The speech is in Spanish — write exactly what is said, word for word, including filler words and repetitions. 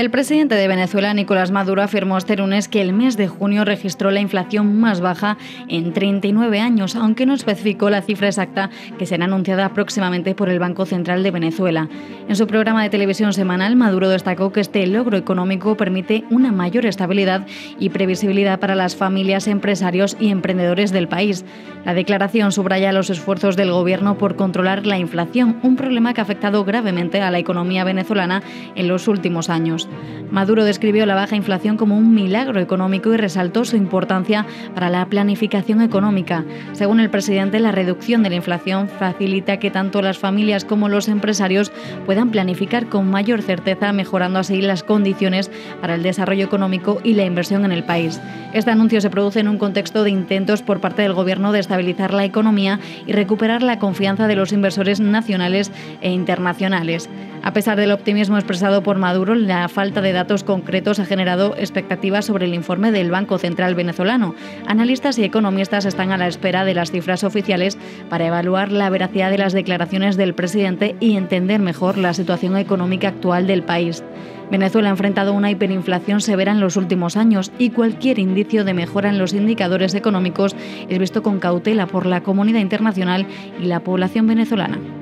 El presidente de Venezuela, Nicolás Maduro, afirmó este lunes que el mes de junio registró la inflación más baja en treinta y nueve años, aunque no especificó la cifra exacta que será anunciada próximamente por el Banco Central de Venezuela. En su programa de televisión semanal, Maduro destacó que este logro económico permite una mayor estabilidad y previsibilidad para las familias, empresarios y emprendedores del país. La declaración subraya los esfuerzos del gobierno por controlar la inflación, un problema que ha afectado gravemente a la economía venezolana en los últimos años. Maduro describió la baja inflación como un milagro económico y resaltó su importancia para la planificación económica. Según el presidente, la reducción de la inflación facilita que tanto las familias como los empresarios puedan planificar con mayor certeza, mejorando así las condiciones para el desarrollo económico y la inversión en el país. Este anuncio se produce en un contexto de intentos por parte del gobierno de estabilizar la economía y recuperar la confianza de los inversores nacionales e internacionales. A pesar del optimismo expresado por Maduro, la falta de datos concretos ha generado expectativas sobre el informe del Banco Central venezolano. Analistas y economistas están a la espera de las cifras oficiales para evaluar la veracidad de las declaraciones del presidente y entender mejor la situación económica actual del país. Venezuela ha enfrentado una hiperinflación severa en los últimos años y cualquier indicio de mejora en los indicadores económicos es visto con cautela por la comunidad internacional y la población venezolana.